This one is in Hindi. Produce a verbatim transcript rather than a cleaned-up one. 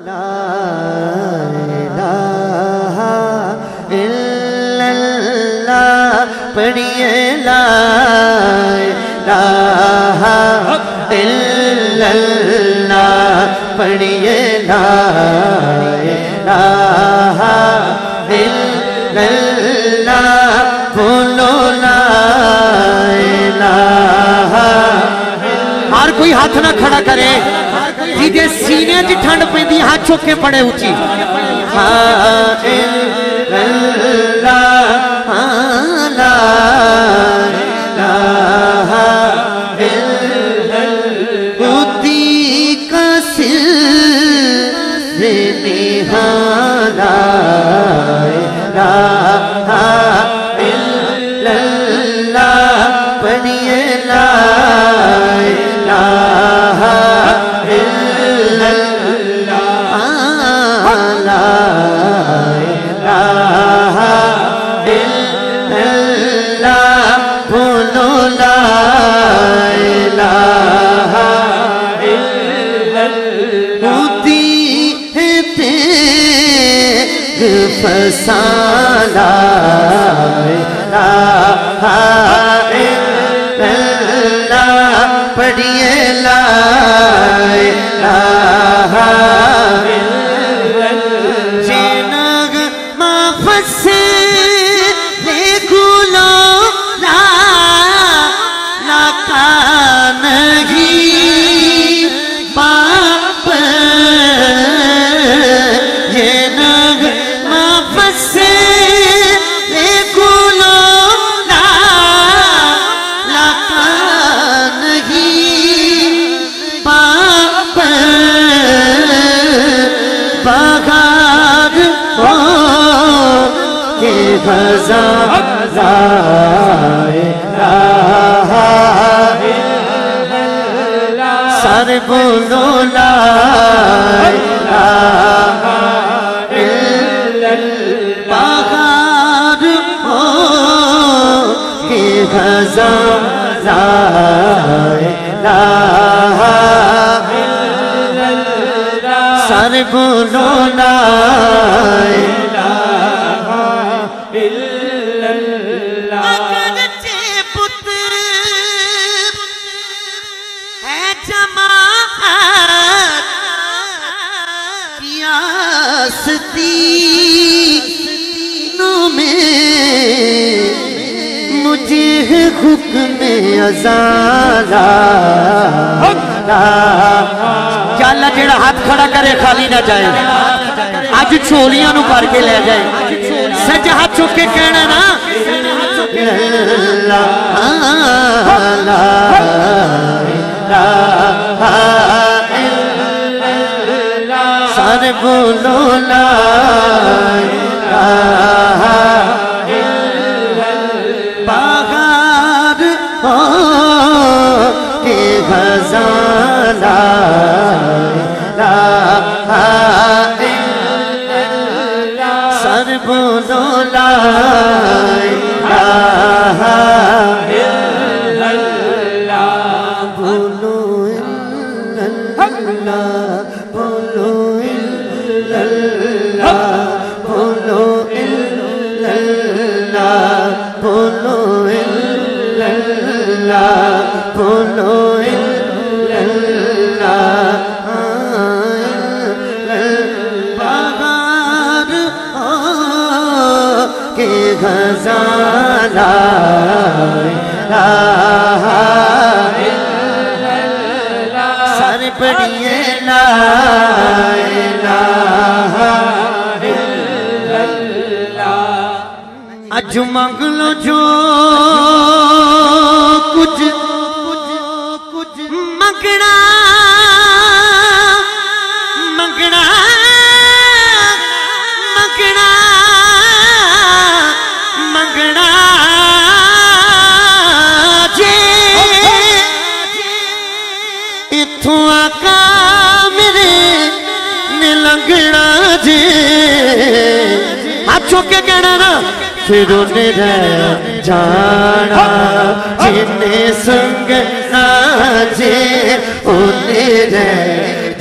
ला इलाहा इल्लल्लाह पढ़िए ला इलाहा इल्लल्लाह पढ़िए ला इलाहा इल्लल्लाह बोलो ला इलाहा। हर कोई हाथ ना खड़ा करे जिदे सीने च ठंड पैंदी हाथ चुक के पड़े उची फसाना पढ़िए ला इलाहा जिनग मा फसे ले गुलो ला ला का नहीं पाप जिनग मा फसे ले गुलो ला ला का नहीं पाप बगार हो के खजाना सर बोलो ला इलाहा बगार हो के खजाना सर बोलो ला इलाहा इल्लल्लाह। अगरचे पुत्र है जमात कियासती नो में मुझे हुक्म अज़ाला चल जेड़ा हाथ खड़ा करे खाली ना जाए अज छोलियां नू भर के ले जाए सज हाथ चुक के कहना ना सारे बोलो ला इलाहा बगार हो के खजाना सर बोलो ला इलाहा इल्लल्लाह बोलो इल्लल्लाह बोलो इल्लल्लाह बोलो इल्लल्लाह बोलो इल्लल्लाह बोलो खजाना सर पढ़िए ला इलाहा इल्लल्लाह। अज मंग लो जो कुछ कुछ मंगना मंगना मंगना मंगना जे इथों आका मेरे ने लंघना जे हाथ चुक के कहना ना फिर उन्हें रह जाना जिन्हें संग ना जे उन्हें रह